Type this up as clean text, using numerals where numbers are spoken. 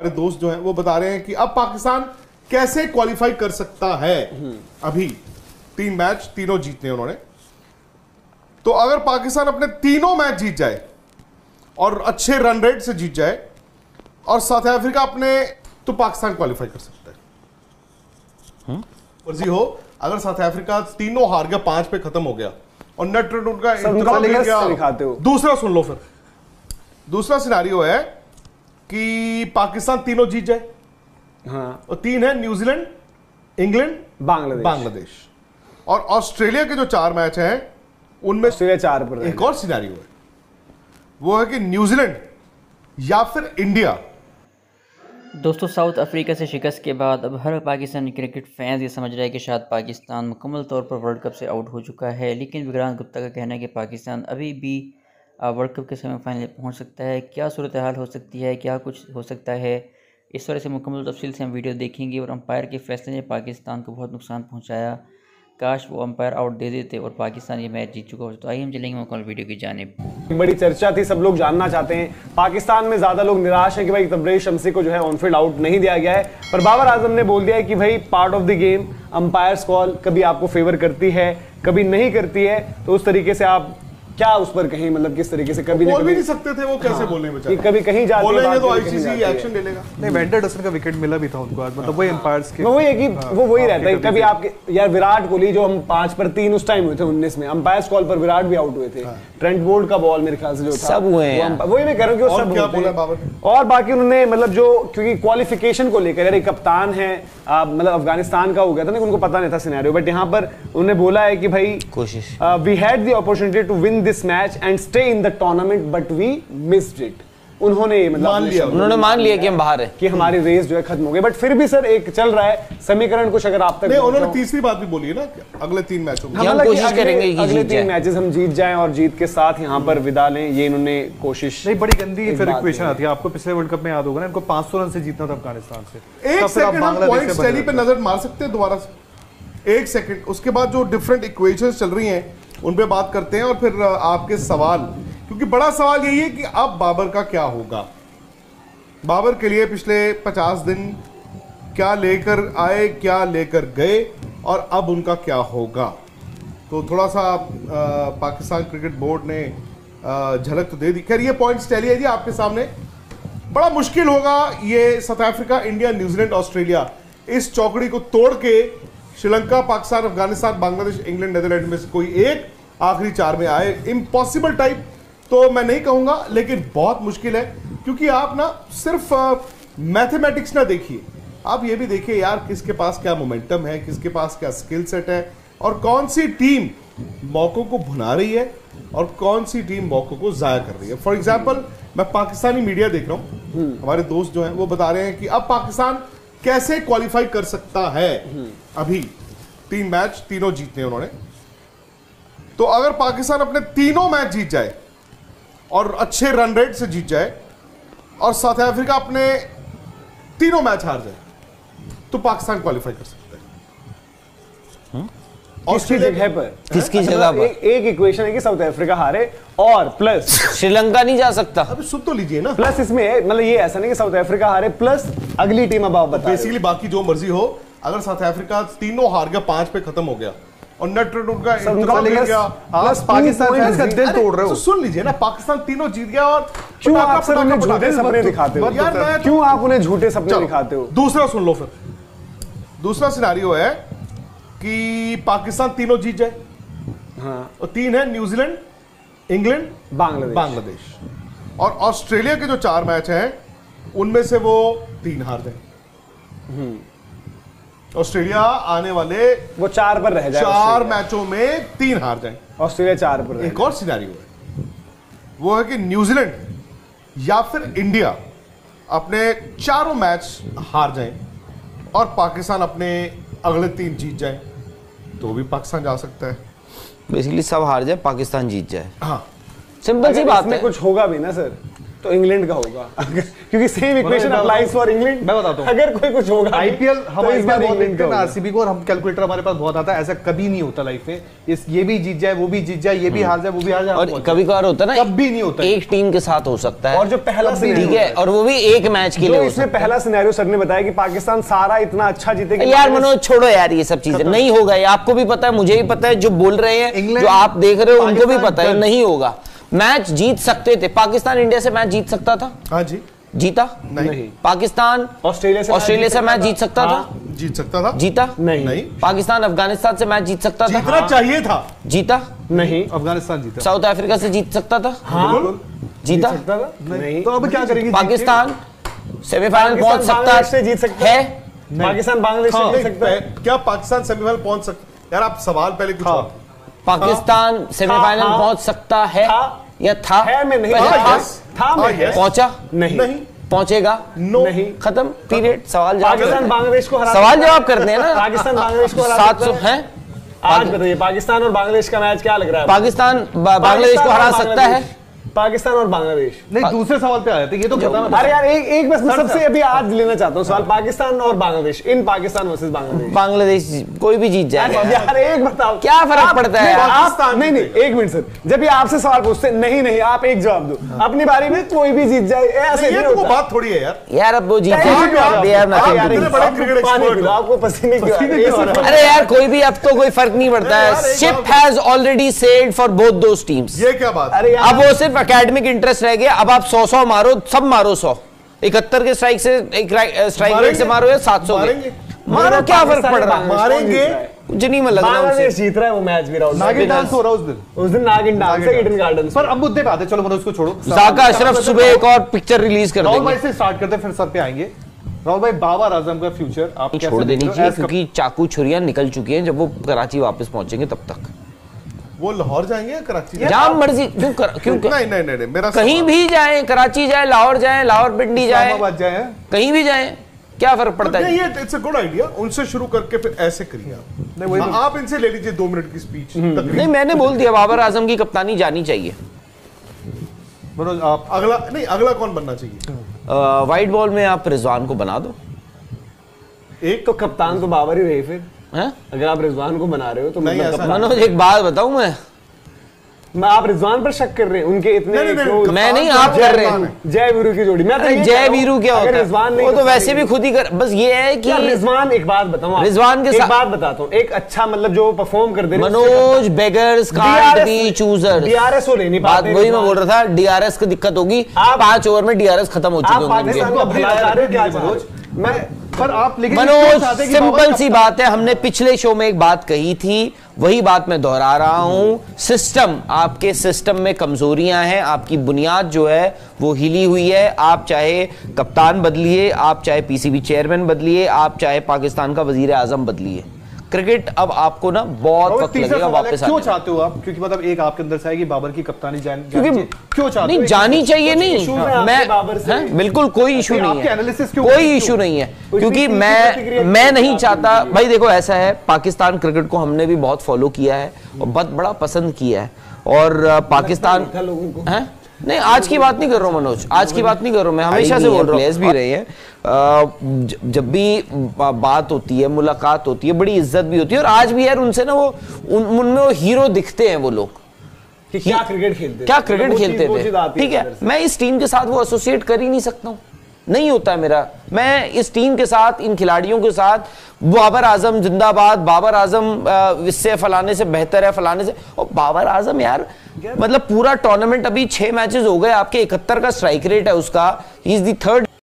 मेरे दोस्त जो हैं वो बता रहे हैं कि अब पाकिस्तान कैसे क्वालिफाई कर सकता है। अभी 3 मैच तीनों जीतने उन्होंने, तो अगर पाकिस्तान अपने तीनों मैच जीत जाए और अच्छे रन रेट से जीत जाए और साउथ अफ्रीका अपने, तो पाकिस्तान क्वालिफाई कर सकता है। मर्जी हो, अगर साउथ अफ्रीका तीनों हार गया, 5 पे खत्म हो गया और नेट रन उनका दिखाते हो। दूसरा सुन लो, फिर दूसरा सिनारियो है कि पाकिस्तान तीनों जीत जाए, हाँ, और 3 है न्यूजीलैंड, इंग्लैंड, बांग्लादेश और ऑस्ट्रेलिया के जो 4 मैच हैं उनमें ऑस्ट्रेलिया 4 पर। एक और सिनारियो है, वो है कि न्यूजीलैंड या फिर इंडिया। दोस्तों, साउथ अफ्रीका से शिकस्त के बाद अब हर पाकिस्तानी क्रिकेट फैंस ये समझ रहा है कि शायद पाकिस्तान मुकम्मल तौर पर वर्ल्ड कप से आउट हो चुका है, लेकिन विक्रांत गुप्ता का कहना है कि पाकिस्तान अभी भी वर्ल्ड कप के सेमीफाइनल पहुंच सकता है। क्या सूरत हाल हो सकती है, क्या कुछ हो सकता है, इस तरह से मुकम्मल तफसील से हम वीडियो देखेंगे। और अंपायर के फैसले ने पाकिस्तान को बहुत नुकसान पहुँचाया, काश वो अंपायर आउट दे देते और पाकिस्तान ये मैच जीत चुका हो। तो आइए हम चलेंगे मुकम्मल वीडियो की जानिब। बड़ी चर्चा थी, सब लोग जानना चाहते हैं, पाकिस्तान में ज्यादा लोग निराश हैं कि भाई तबरेज शमसी को जो है ऑन फील्ड आउट नहीं दिया गया है, पर बाबर आजम ने बोल दिया है कि भाई part of the game, umpires call कभी आपको फेवर करती है कभी नहीं करती है, तो उस तरीके से आप क्या उस पर कहीं, मतलब किस तरीके से कभी बोल भी नहीं सकते थे वो, कैसे बोलने बेचारे, कभी कहीं जाते बोलेंगे तो आईसीसी एक्शन ले लेगा। नहीं, वेंकटेशन का विकेट मिला भी था उनको आज, मतलब वही एम्पायर्स के, वही है कि वो वही रहता है। कभी आपके यार विराट कोहली जो हम 5 पर 3 उस टाइम हुए थे 19 में, अंपायर्स कॉल पर विराट भी आउट हुए थे, ट्रेंट बोल्ट का बॉल मेरे ख्याल से जो था सब हुए हैं, वही मैं कह रहा हूँ कि सब क्या बोला बाबर। और बाकी उन्होंने मतलब जो, क्योंकि क्वालिफिकेशन को लेकर यार एक कप्तान है, मतलब अफगानिस्तान का हो गया था ना, उनको पता नहीं था सिनेरियो, बट यहाँ पर उन्होंने बोला है कि भाई कोशिश, we had the opportunity to win this match and stay in the tournament but we missed it. उन्होंने मतलब उन्होंने मान लिया कि हम बाहर हैं, कि हमारी रेस जो है खत्म हो गई, बट फिर भी सर एक चल रहा है समीकरण कुछ, अगर आप तक नहीं, उन्होंने तीसरी बात भी बोली है ना, अगले 3 मैचों में हम कोशिश करेंगे कि अगले 3 मैचेस हम जीत जाएं और जीत के साथ यहाँ पर विदा लें, ये इन्होंने कोशिश। नहीं, बड़ी गंदी फिर इक्वेशन आती है, आपको पिछले वर्ल्ड कप में याद होगा ना, इनको 500 रन से जीतना था अफगानिस्तान से। एक सेकंड हम पॉइंट्स टैली पे नजर मार सकते हैं दोबारा से, एक सेकंड, उसके बाद जो डिफरेंट इक्वेशंस चल रही हैं उन पे बात करते हैं और फिर आपके सवाल, क्योंकि बड़ा सवाल यही है कि अब बाबर का क्या होगा। बाबर के लिए पिछले 50 दिन क्या लेकर आए, क्या लेकर गए और अब उनका क्या होगा। तो थोड़ा सा पाकिस्तान क्रिकेट बोर्ड ने झलक तो दे दी। खैर, ये पॉइंट्स टैली है जी आपके सामने। बड़ा मुश्किल होगा ये south Africa, India, New Zealand, Australia, इस चौकड़ी को तोड़ के श्रीलंका, पाकिस्तान, अफगानिस्तान, बांग्लादेश, इंग्लैंड, नीदरलैंड में से कोई एक आखिरी 4 में आए। इम्पॉसिबल टाइप तो मैं नहीं कहूंगा, लेकिन बहुत मुश्किल है, क्योंकि आप ना सिर्फ मैथमेटिक्स ना देखिए, आप ये भी देखिए यार किसके पास क्या मोमेंटम है, किसके पास क्या स्किल सेट है और कौन सी टीम मौकों को भुना रही है और कौन सी टीम मौकों को जाया कर रही है। फॉर एग्जाम्पल, मैं पाकिस्तानी मीडिया देख रहा हूँ, हमारे दोस्त जो हैं वो बता रहे हैं कि अब पाकिस्तान कैसे क्वालिफाई कर सकता है। अभी 3 मैच तीनों जीतने उन्होंने, तो अगर पाकिस्तान अपने तीनों मैच जीत जाए और अच्छे रन रेट से जीत जाए और साउथ अफ्रीका अपने तीनों मैच हार जाए, तो पाकिस्तान क्वालिफाई कर सकता है। किसकी जगह पर, किसकी जगह पर एक इक्वेशन है कि साउथ अफ्रीका हारे और प्लस श्रीलंका नहीं जा सकता। अभी सुन तो लीजिए ना, प्लस इसमें मतलब ये ऐसा नहीं कि साउथ अफ्रीका हारे प्लस अगली टीम, अब आप बता बेसिकली बाकी जो मर्जी हो, अगर साउथ अफ्रीका तीनों हार गया, 5 पे खत्म हो गया और नेट रन उनका आप पाकिस्तान फैंस का दिल तोड़ रहे हो। सुन लीजिए ना, पाकिस्तान तीनों जीत गया और क्यों आप सर उन्हें झूठे सपने दिखाते हो यार, क्यों आप उन्हें झूठे सपने दिखाते हो। दूसरा सुन लो, फिर दूसरा सिनारियो है कि पाकिस्तान तीनों जीत जाए, हाँ, और 3 है न्यूजीलैंड, इंग्लैंड, बांग्लादेश और ऑस्ट्रेलिया के जो 4 मैच हैं उनमें से वो 3 हार जाए। ऑस्ट्रेलिया आने वाले वो 4 पर रह जाए, 4 मैचों में 3 हार जाए, ऑस्ट्रेलिया 4 पर। एक और सिनेरियो है, वो है कि न्यूजीलैंड या फिर इंडिया अपने चारों मैच हार जाए और पाकिस्तान अपने अगले 3 जीत जाए, तो भी पाकिस्तान जा सकता है। बेसिकली सब हार जाए, पाकिस्तान जीत जाए। हाँ, सिंपल सी बात है। कुछ होगा भी ना सर, तो इंग्लैंड का होगा। क्योंकि same equation applies for England. मैं बताता हूं, अगर कोई कुछ होगा आईपीएल हम तो इस बार इंग्लैंड का आरसीबी को, और हम कैलकुलेटर हमारे पास बहुत आता है, ऐसा कभी नहीं होता लाइफ में। इस ये भी जीत जाए, वो भी जीत जाए, ये भी हार जाए, वो भी हार जाए, और कभी कभार होता है ना, कभी नहीं होता, एक टीम के साथ हो सकता है। और जो पहला ठीक है, और वो भी एक मैच के लिए हो इसमें सकता पहला सिनेरियो सर ने बताया कि पाकिस्तान सारा इतना अच्छा जीतेगा। है। यार मनोज छोड़ो यार, ये सब चीजें नहीं होगा, ये आपको भी पता है, मुझे भी पता है, जो बोल रहे हैं, जो आप देख रहे हो उनको भी पता है नहीं होगा। मैच जीत सकते थे, पाकिस्तान इंडिया से मैच जीत सकता था। हाँ जी, जीता नहीं। पाकिस्तान ऑस्ट्रेलिया से मैच जीत सकता था। जीत सकता था। जीता नहीं। पाकिस्तान अफगानिस्तान से मैच जीत सकता था। जीतना चाहिए था। जीता नहीं। अफगानिस्तान जीता। साउथ अफ्रीका से जीत सकता था। जीता नहीं। तो अब क्या करेंगे? पाकिस्तान सेमीफाइनल पहुंच सकता से जीत सकता है। पाकिस्तान बांग्लादेश से जीत सकता है। क्या पाकिस्तान सेमीफाइनल पहुंच सकता? यार आप सवाल पहले कुछ और। पाकिस्तान सेमीफाइनल पहुंच सकता है या था? मैं नहीं पहुंचा नहीं। पहुंचेगा नहीं। खत्म पीरियड। सवाल जवाब पाकिस्तान बांग्लादेश को हरा सवाल जवाब करते हैं ना। पाकिस्तान बांग्लादेश को हरा 700 है। आज बताइए पाकिस्तान और बांग्लादेश का मैच क्या लग रहा है? पाकिस्तान बांग्लादेश को हरा सकता है। पाकिस्तान और बांग्लादेश। नहीं, दूसरे सवाल पे आ जाते, ये तो खत्म। अरे यार एक बस मैं सबसे अभी आज लेना चाहता हूँ सवाल, पाकिस्तान और बांग्लादेश, इन पाकिस्तान वर्सेस बांग्लादेश। बांग्लादेश कोई भी जीत जाएगा यार एक बताओ क्या फर्क पड़ता है यार? आप नहीं एक मिनट सर, जब ये आपसे सवाल पूछते नहीं आप एक जवाब दो अपनी बारी में, कोई भी जीत जाए ऐसे नहीं होता। बात थोड़ी है यार। यार अब वो जीत आपको पसीने क्यों? अरे यार कोई भी, अब तो कोई फर्क नहीं पड़ता है। Ship has already sailed for both those teams. ये क्या बात? अरे अब वो सिर्फ एकेडमिक इंटरेस्ट रह गया। अब आप 100 मारो, सब मारो 100, 71 के स्ट्राइक से, स्ट्राइक रेट से मारो या 700 मारो, क्या फर्क पड़ रहा है? मारेंगे कुछ नहीं, मैं लग रहा बांग्लादेश जीत रहा है वो मैच भी। नागिन डांस हो रहा है उस दिन नागिन डांस है ईडन गार्डन पर। अब मुद्दे पे आते, चलो मनोज को छोड़ो। जाका अशरफ सुबह एक और पिक्चर रिलीज कर राहुल भाई देंगे। से स्टार्ट करते, फिर सर पे आएंगे। राहुल भाई, बाबर आजम का फ्यूचर आप छोड़ देनी चाहिए, क्योंकि चाकू छुरियां निकल चुकी हैं। जब वो कराची वापस पहुंचेंगे तब तक वो लाहौर जाएंगे या कराची? जहां मर्जी क्यों नहीं मेरा कहीं भी जाए, कराची जाए, लाहौर जाए, लाहौर पिंडी जाए, इस्लामाबाद जाए, कहीं भी जाए, क्या फर्क पड़ता है? ये इट्स अ गुड आइडिया। उनसे शुरू करके फिर ऐसे करिए आप। आप इनसे ले लीजिए 2 मिनट की स्पीच। नहीं, मैंने बोल दिया बाबर आजम की कप्तानी जानी चाहिए। मनोज आप अगला कौन बनना चाहिए? वाइट बॉल में आप रिजवान को बना दो। एक तो कप्तान तो बाबर ही रहे फिर हैं? अगर आप रिजवान को बना रहे हो तो नहीं, मतलब ऐसा मनोज एक बात बताऊं मैं आप रिजवान पर शक कर रहे हैं उनके इतने नहीं, मैं नहीं, आप कर रहे हैं। जय वीरू की जोड़ी। मैं तो ये जय वीरू क्या होता है? वो तो वैसे भी खुद ही कर, बस ये है कि रिजवान, एक बात बताऊं, रिजवान के एक साथ बात बताता हूं, एक अच्छा मतलब जो परफॉर्म कर दे रहे Manoj beggars can't be choosers. DRS हो ले नहीं बात पाते। वही मैं बोल रहा था, डीआरएस की दिक्कत होगी। 5 ओवर में डीआरएस खत्म हो चुके होंगे पाकिस्तान को भला चाह रहे हो क्या मनोज? मैं पर आप लेकिन मनोज सिंपल सी बात है, हमने पिछले शो में एक बात कही थी, वही बात मैं दोहरा रहा हूं। सिस्टम, आपके सिस्टम में कमजोरियां हैं, आपकी बुनियाद जो है वो हिली हुई है। आप चाहे कप्तान बदलिए, आप चाहे पीसीबी चेयरमैन बदलिए, आप चाहे पाकिस्तान का वजीर आजम बदलिए, क्रिकेट अब आपको ना बहुत वक्त लगेगा वापस आने। क्यों चाहते हो आप? क्योंकि मतलब एक आपके अंदर से है कि बाबर की कप्तानी क्योंकि क्यों चाहते नहीं हो? जानी चाहिए नहीं, मैं बिल्कुल कोई इशू नहीं है, कोई इशू नहीं है, क्योंकि मैं नहीं चाहता भाई। देखो ऐसा है, पाकिस्तान क्रिकेट को हमने भी बहुत फॉलो किया है और बहुत बड़ा पसंद किया है। और पाकिस्तान है नहीं, आज की बात नहीं कर रहा हूं मनोज, आज की बात नहीं कर रहा हूं मैं, हमेशा से बोल रहा हूं। प्लेयर्स भी रहे हैं, जब भी बात होती है, मुलाकात होती है, बड़ी इज्जत भी होती है। और आज भी यार उनसे ना वो उनमें वो हीरो दिखते हैं वो लोग कि क्या क्रिकेट खेलते थे। ठीक है, मैं इस टीम के साथ वो एसोसिएट कर ही नहीं सकता हूं, नहीं होता है मेरा। मैं इस टीम के साथ, इन खिलाड़ियों के साथ, बाबर आजम जिंदाबाद, बाबर आजम इससे फलाने से बेहतर है, फलाने से। और बाबर आजम यार मतलब पूरा टूर्नामेंट, अभी 6 मैचेस हो गए, आपके 71 का स्ट्राइक रेट है उसका, ही इज द 3rd